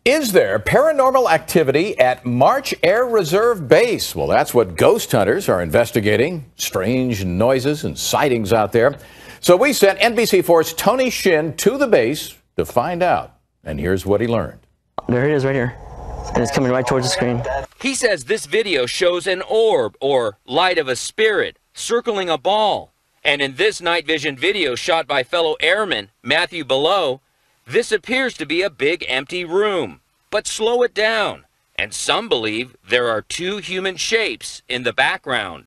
Is there paranormal activity at March Air Reserve Base? Well, that's what ghost hunters are investigating. Strange noises and sightings out there. So we sent NBC4's Tony Shin to the base to find out. And here's what he learned. There it is right here. And it's coming right towards the screen. He says this video shows an orb, or light of a spirit, circling a ball. And in this night vision video shot by fellow airman Matthew Below, this appears to be a big empty room. But slow it down, and some believe there are two human shapes in the background.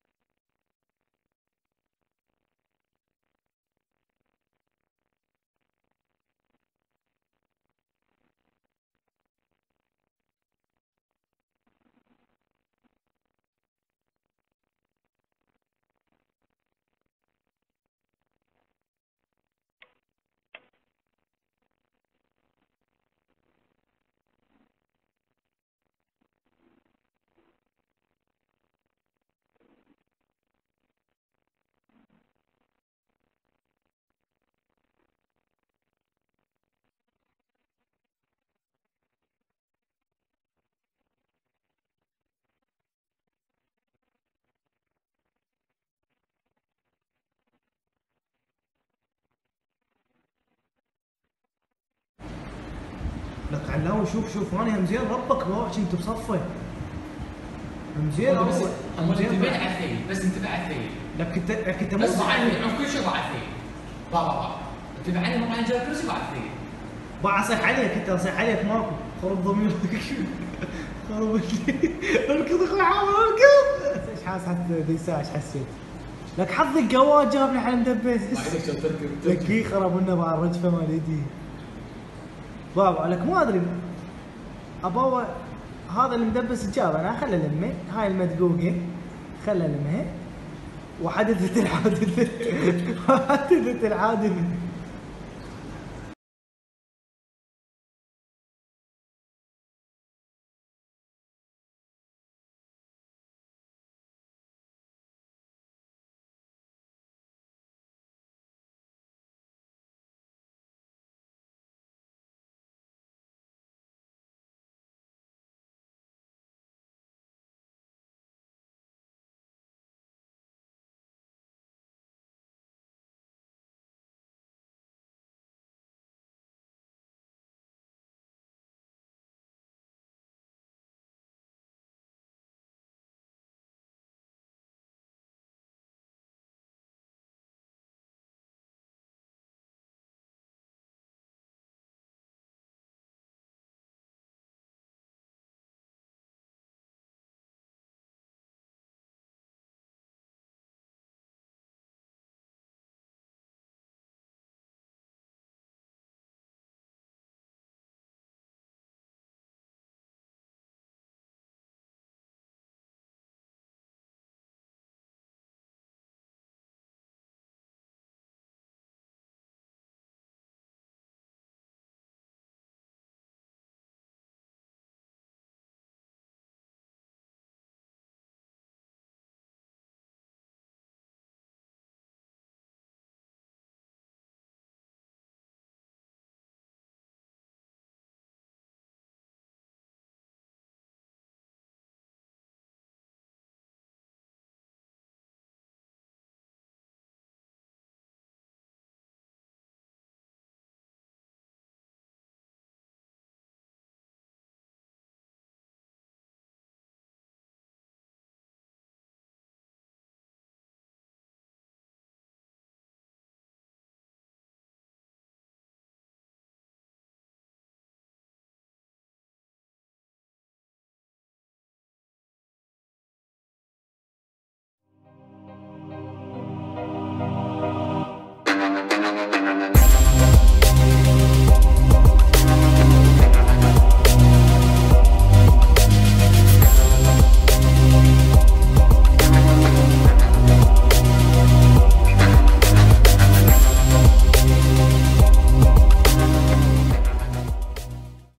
لك علاوي شوف انا همزين ربك واش انت بصفه همزين بس انتبه على الثيل بس انتبه على الثيل لك انت بس مع الثيل عن كل شيء مع الثيل با انتبه عليه مو عن جاب كرسي مع الثيل با اصيح عليك انت اصيح عليك ماكو خرب ضميرك خرب اركض اخوي حاول اركض ايش حاسس حتى ذي ساعه ايش حسيت لك حظك قواد جابني حل مدبس لك خرب لنا مع الرجفه مال يدي بابا لك ما ادري ابوه هذا المدبس جاب انا خله لمه هاي المدقوقه خله لمه وحدثت الحادثه